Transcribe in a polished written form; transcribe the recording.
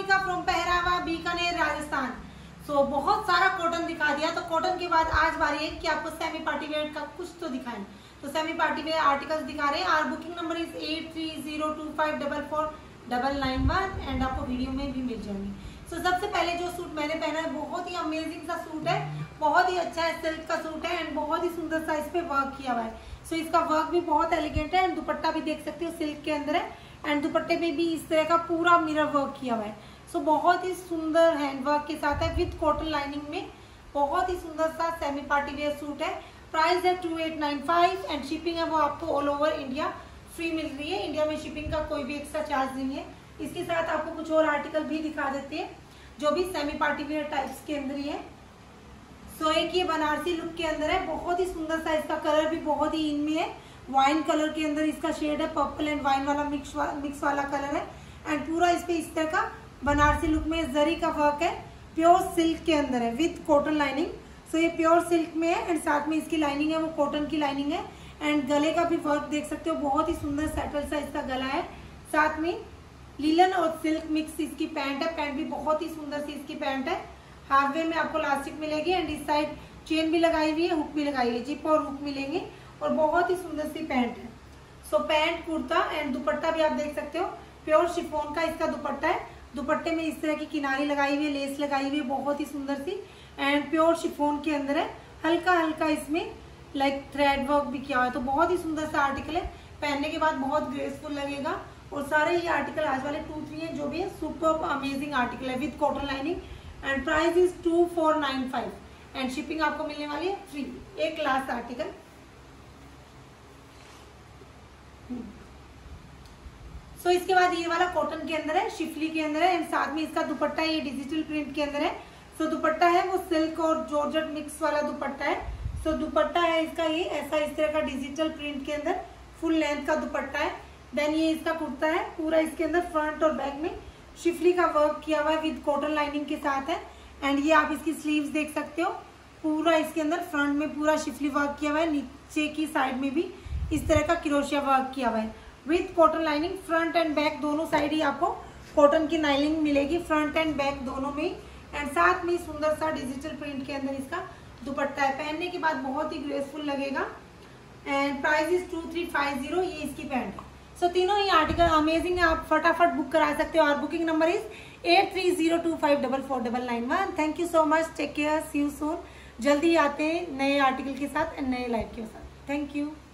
Monika from Pahrava Bikaner Rajasthan. So बहुत सारा cotton दिखा दिया, तो कॉटन के बाद आज बारी है कि आपको सेमी पार्टी वेयर का कुछ तो दिखाएं। तो सेमी पार्टी वेयर आर्टिकल्स दिखा रहे हैं। और बुकिंग नंबर इज 8302544491 एंड आपको वीडियो में भी मिल जाएंगी। सो सबसे पहले जो सूट मैंने पहना है बहुत ही अमेजिंग सा सूट है, बहुत ही अच्छा है, सिल्क का सूट है एंड बहुत ही सुंदर सा इस पे वर्क किया हुआ है। सो इसका वर्क भी बहुत एलिगेंट है एंड दुपट्टा भी देख सकते हो सिल्क के अंदर है एंड दुपट्टे पे भी इस तरह का पूरा मिरर वर्क किया हुआ है। सो बहुत ही सुंदर हैंड वर्क के साथ है विद कॉटन लाइनिंग में, बहुत ही सुंदर सा सेमी पार्टी वेयर सूट है। प्राइस है 2895 एंड शिपिंग है वो आपको ऑल ओवर इंडिया फ्री मिल रही है। इंडिया में शिपिंग का कोई भी एक्स्ट्रा चार्ज नहीं है। इसके साथ आपको कुछ और आर्टिकल भी दिखा देते हैं जो भी सेमी पार्टी वेयर टाइप्स के अंदर ही है। सो एक ये बनारसी लुक के अंदर है, बहुत ही सुंदर सा, इसका कलर भी बहुत ही इन में है, वाइन कलर के अंदर इसका शेड है, पर्पल एंड वाइन वाला मिक्स वाला कलर है एंड पूरा इस पे इस तरह का बनारसी लुक में जरी का वर्क है, प्योर सिल्क के अंदर है विथ कॉटन लाइनिंग। सो ये प्योर सिल्क में है एंड साथ में इसकी लाइनिंग है वो कॉटन की लाइनिंग है एंड गले का भी वर्क देख सकते हो, बहुत ही सुंदर सेटल सा इसका गला है। साथ में लीलन और सिल्क मिक्स इसकी पैंट है, पैंट भी बहुत ही सुंदर सी इसकी पैंट है। हाफ वे में आपको लास्टिक मिलेगी एंड इस साइड चेन भी लगाई हुई है, हुक भी लगाई हुई है, जिप और हुक मिलेंगे और बहुत ही सुंदर सी पैंट है। So pant kurta and dupatta भी आप देख सकते हो, प्योर शिफॉन का इसका दुपट्टा है। दुपट्टे में इस तरह की किनारी लगाई हुई है, लेस लगाई हुई है, बहुत ही सुंदर सी एंड प्योर शिफॉन के अंदर है। हल्का हल्का इसमें लाइक थ्रेड वर्क भी किया हुआ है, तो बहुत ही सुंदर सा आर्टिकल है, पहनने के बाद बहुत ग्रेसफुल लगेगा। और सारे ये आर्टिकल आज वाले 2-3 है जो भी है सुपर अमेजिंग आर्टिकल है with cotton lining and price is 2495 and shipping आपको मिलने वाली है फ्री। एक लास्ट आर्टिकल सो इसके बाद ये वाला कॉटन के अंदर है, शिफली के अंदर है एंड साथ में इसका दुपट्टा ये डिजिटल प्रिंट के अंदर है। सो दुपट्टा है वो सिल्क और जॉर्जेट मिक्स वाला दुपट्टा है। सो दुपट्टा है इसका ये ऐसा इस तरह का डिजिटल प्रिंट के अंदर फुल लेंथ का दुपट्टा है। देन ये इसका कुर्ता है, पूरा इसके अंदर फ्रंट और बैक में शिफली का वर्क किया हुआ है विद कॉटन लाइनिंग के साथ है एंड ये आप इसकी स्लीव्स देख सकते हो, पूरा इसके अंदर फ्रंट में पूरा शिफली वर्क किया हुआ है, नीचे की साइड में भी इस तरह का क्रोशिया वर्क किया हुआ है with cotton lining. Front and back दोनों साइड ही आपको कॉटन की लाइनिंग मिलेगी, फ्रंट एंड बैक दोनों में एंड साथ में सुंदर सा डिजिटल प्रिंट के अंदर इसका दुपट्टा है। पहनने के बाद बहुत ही ग्रेसफुल लगेगा एंड प्राइस इज 2350, ये इसकी पैंट है। सो तीनों ही आर्टिकल अमेजिंग है, आप फटाफट बुक करा सकते हो और booking number is 8302544491। Thank you so much, take care, see you soon. जल्दी आते हैं नए आर्टिकल के साथ एंड नए लाइव के साथ। Thank you.